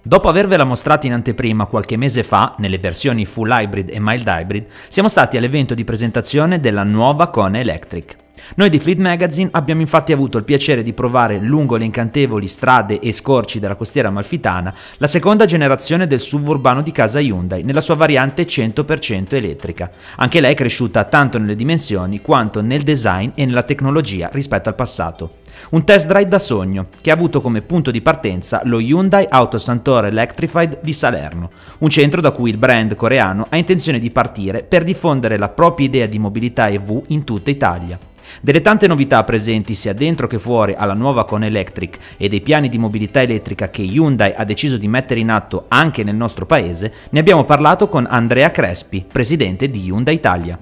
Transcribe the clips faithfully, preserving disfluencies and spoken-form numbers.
Dopo avervela mostrata in anteprima qualche mese fa, nelle versioni Full Hybrid e Mild Hybrid, siamo stati all'evento di presentazione della nuova Kona Electric. Noi di Fleet Magazine abbiamo infatti avuto il piacere di provare lungo le incantevoli strade e scorci della costiera amalfitana la seconda generazione del S U V urbano di casa Hyundai nella sua variante cento per cento elettrica. Anche lei è cresciuta tanto nelle dimensioni quanto nel design e nella tecnologia rispetto al passato. Un test drive da sogno che ha avuto come punto di partenza lo Hyundai Autosantoro Electrified di Salerno, un centro da cui il brand coreano ha intenzione di partire per diffondere la propria idea di mobilità E V in tutta Italia. Delle tante novità presenti sia dentro che fuori alla nuova Kona Electric e dei piani di mobilità elettrica che Hyundai ha deciso di mettere in atto anche nel nostro paese, ne abbiamo parlato con Andrea Crespi, presidente di Hyundai Italia.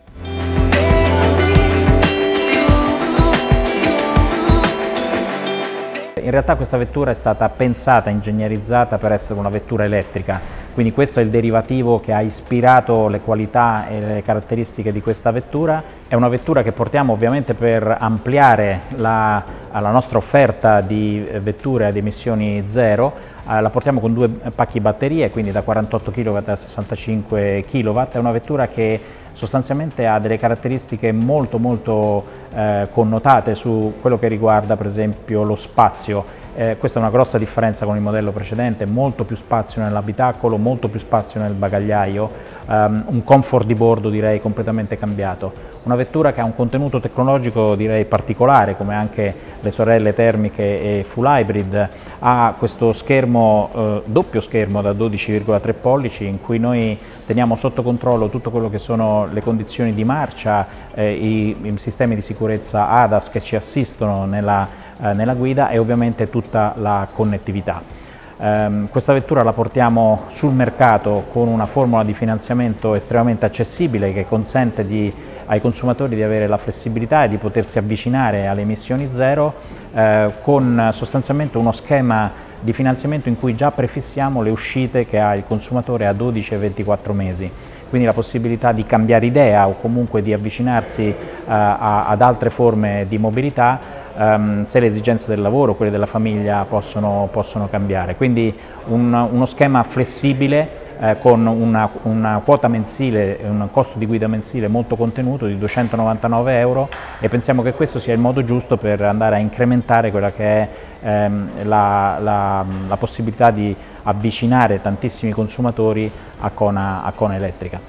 In realtà questa vettura è stata pensata, ingegnerizzata per essere una vettura elettrica, quindi questo è il derivativo che ha ispirato le qualità e le caratteristiche di questa vettura. È una vettura che portiamo ovviamente per ampliare la, la nostra offerta di vetture ad emissioni zero, eh, la portiamo con due pacchi batterie, quindi da quarantotto chilowatt a sessantacinque chilowatt. È una vettura che sostanzialmente ha delle caratteristiche molto molto eh, connotate su quello che riguarda per esempio lo spazio. Eh, questa è una grossa differenza con il modello precedente, molto più spazio nell'abitacolo, molto più spazio nel bagagliaio, um, un comfort di bordo direi completamente cambiato. Una vettura che ha un contenuto tecnologico direi particolare, come anche le sorelle termiche e full hybrid. Ha questo schermo, eh, doppio schermo da dodici virgola tre pollici in cui noi teniamo sotto controllo tutto quello che sono le condizioni di marcia, eh, i, i sistemi di sicurezza A D A S che ci assistono nella, eh, nella guida e ovviamente tutta la connettività. Um, questa vettura la portiamo sul mercato con una formula di finanziamento estremamente accessibile che consente di, ai consumatori di avere la flessibilità e di potersi avvicinare alle emissioni zero eh, con sostanzialmente uno schema di finanziamento in cui già prefissiamo le uscite che ha il consumatore a dodici e ventiquattro mesi. Quindi la possibilità di cambiare idea o comunque di avvicinarsi uh, a, ad altre forme di mobilità um, se le esigenze del lavoro, quelle della famiglia possono, possono cambiare. Quindi un, uno schema flessibile eh, con una, una quota mensile, un costo di guida mensile molto contenuto di duecentonovantanove euro, e pensiamo che questo sia il modo giusto per andare a incrementare quella che è ehm, la, la, la possibilità di avvicinare tantissimi consumatori a Kona, a Kona Elettrica.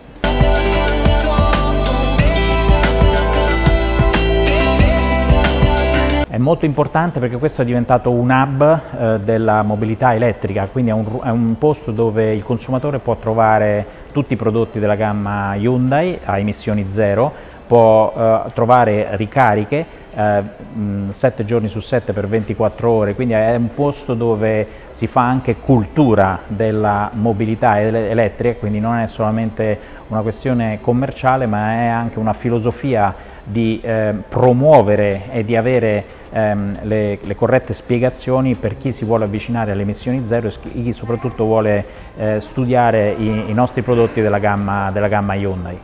È molto importante perché questo è diventato un hub eh, della mobilità elettrica, quindi è un, è un posto dove il consumatore può trovare tutti i prodotti della gamma Hyundai a emissioni zero, può eh, trovare ricariche eh, sette giorni su sette per ventiquattro ore, quindi è un posto dove si fa anche cultura della mobilità elettrica, quindi non è solamente una questione commerciale ma è anche una filosofia di eh, promuovere e di avere ehm, le, le corrette spiegazioni per chi si vuole avvicinare alle emissioni zero e chi soprattutto vuole eh, studiare i, i nostri prodotti della gamma, della gamma Hyundai.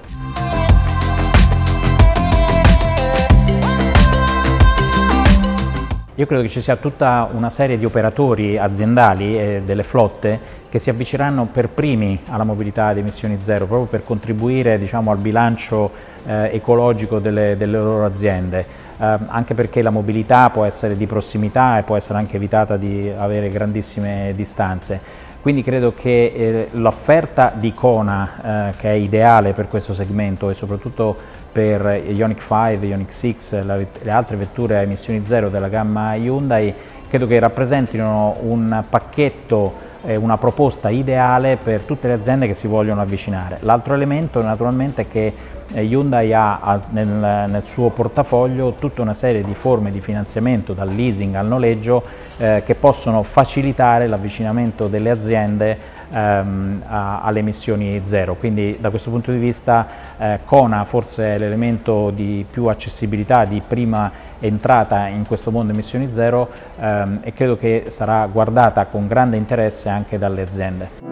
Io credo che ci sia tutta una serie di operatori aziendali e delle flotte che si avvicineranno per primi alla mobilità ad emissioni zero, proprio per contribuire, diciamo, al bilancio eh, ecologico delle, delle loro aziende, eh, anche perché la mobilità può essere di prossimità e può essere anche evitata di avere grandissime distanze. Quindi credo che eh, l'offerta di Kona, eh, che è ideale per questo segmento e soprattutto per Ioniq cinque, Ioniq sei, la, le altre vetture a emissioni zero della gamma Hyundai, credo che rappresentino un pacchetto, eh, una proposta ideale per tutte le aziende che si vogliono avvicinare. L'altro elemento naturalmente è che eh, Hyundai ha, ha nel, nel suo portafoglio tutta una serie di forme di finanziamento, dal leasing al noleggio, eh, che possono facilitare l'avvicinamento delle aziende ehm, a, alle emissioni zero. Quindi da questo punto di vista eh, Kona forse è l'elemento di più accessibilità, di prima entrata in questo mondo emissioni zero, ehm, e credo che sarà guardata con grande interesse anche dalle aziende.